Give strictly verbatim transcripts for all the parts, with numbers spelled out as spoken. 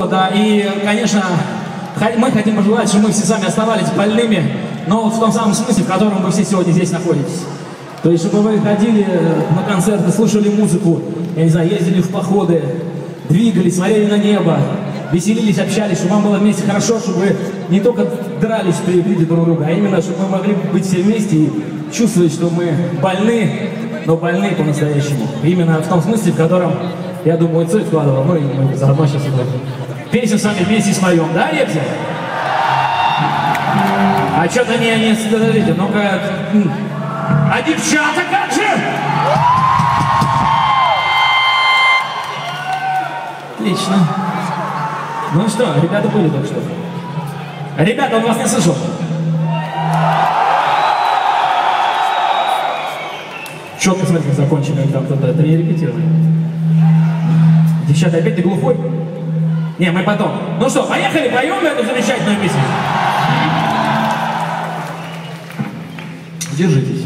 Вот, да, и, конечно, мы хотим пожелать, чтобы мы все сами оставались больными, но вот в том самом смысле, в котором вы все сегодня здесь находитесь. То есть, чтобы вы ходили на концерты, слушали музыку, я не знаю, ездили в походы, двигались, смотрели на небо, веселились, общались, чтобы вам было вместе хорошо, чтобы вы не только дрались при виде друг друга, а именно, чтобы мы могли быть все вместе и чувствовать, что мы больны, но больны по-настоящему. Именно в том смысле, в котором, я думаю, Цой вкладывал, ну и мы заодно сейчас его песню с вами вместе споем, да, Репси? А что-то не, не смотрите, ну-ка, а девчата как же? Отлично. Ну что, ребята были только что. Ребята, он вас не слышал. Четко, смотрите, закончили, там кто-то это не репетировали. Девчата, опять ты глухой? Не, мы потом. Ну что, поехали, поем эту замечательную песню. Держитесь.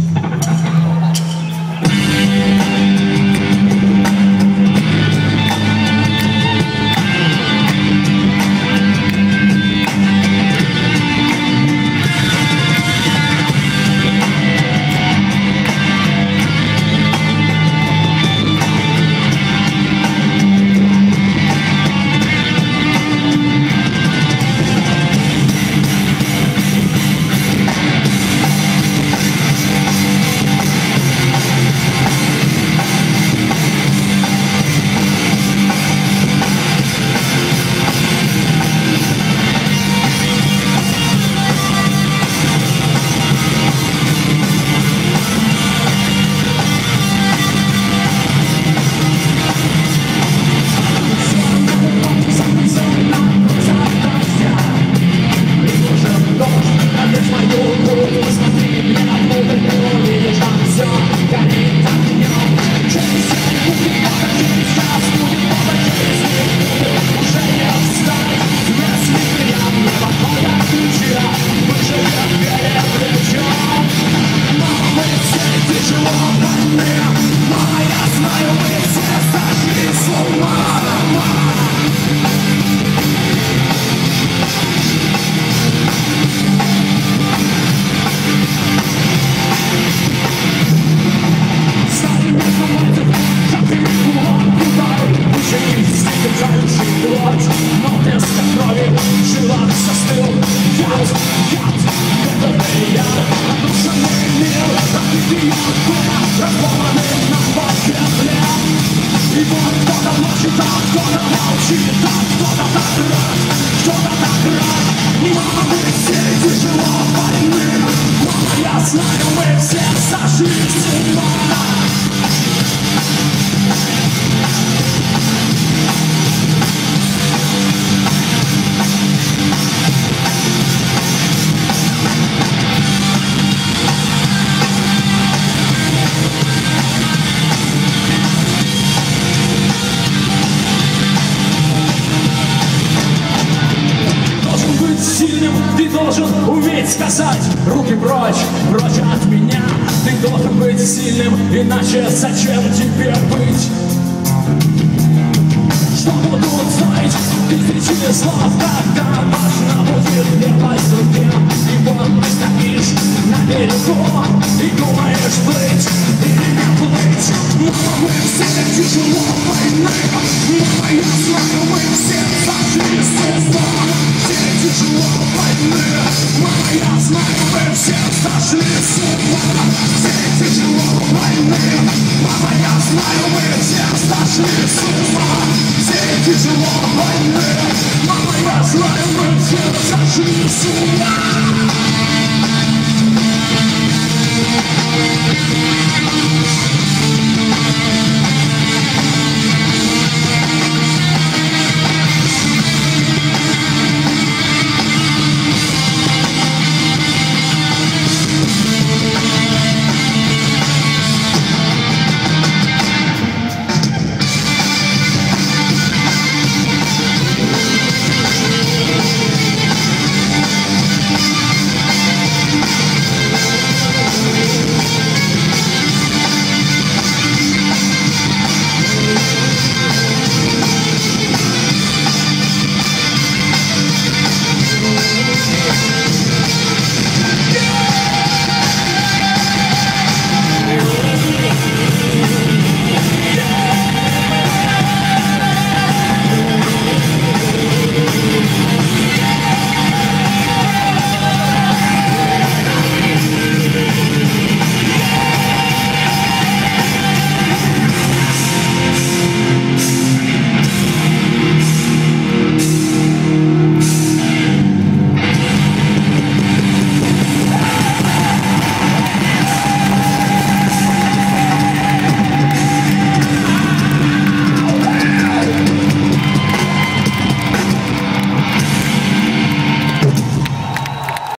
Сказать руки прочь, прочь от меня. Ты должен быть сильным, иначе зачем тебе быть? Что будут знать тысячи слов, когда важно будет верность другим. И вот ты стоишь на берегу и думаешь плыть или не плыть. Мама, мы все тяжело войны. Мама, я знаю, мы все зашли с ума. Все тяжело войны. Мама, я знаю, мы все сошли с ума. Все тяжело войны. Мама, я знаю, мы все сошли с ума. Все тяжело войны. Мама, я знаю, мы все сошли с ума. We'll be right back.